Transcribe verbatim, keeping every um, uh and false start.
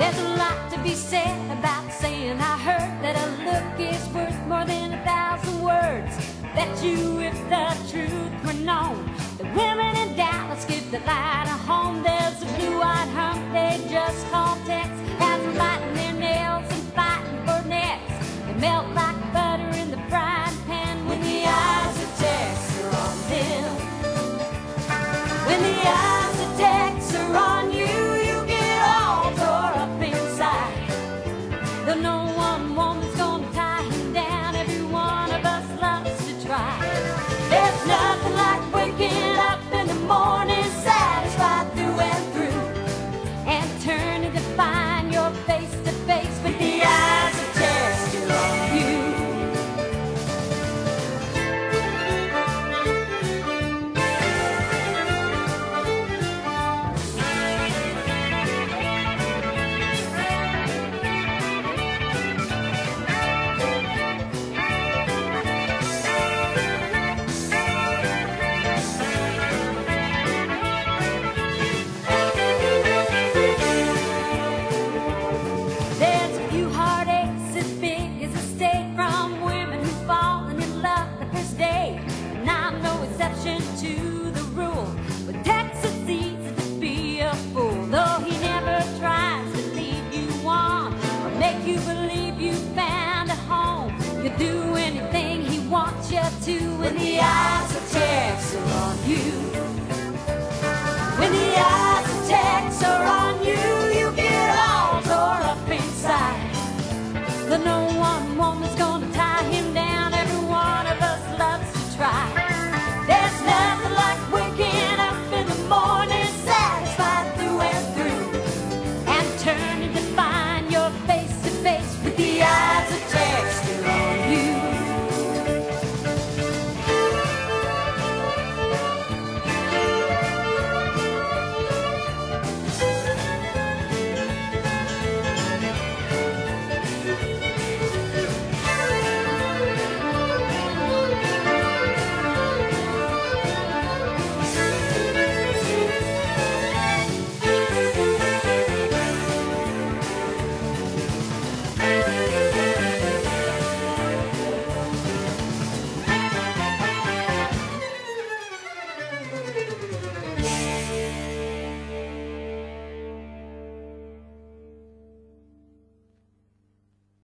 There's a lot to be said about saying I heard that a look is worth more than a thousand words. Bet you if the truth were known, the women in Dallas give the light a home. There's a blue-eyed hump they just call Tex, has them biting their nails and fighting for necks. They melt like butter in the frying pan when the eyes of Tex are on them. When the eyes of Tex are on you, you get all tore up inside. Though no one woman's gonna tie him down, every one of us loves to try. There's nothing like waking up in the morning satisfied through and through, and turning to find you're face to face with the eyes of Tex still on you. There's a few heartaches as big as a state from women who've fallen in love the first day. And I'm no exception to the rule, but Tex succeeds to be a fool. Though he never tries to lead you on or make you believe you found a home, you'll do anything he wants you to. In the eye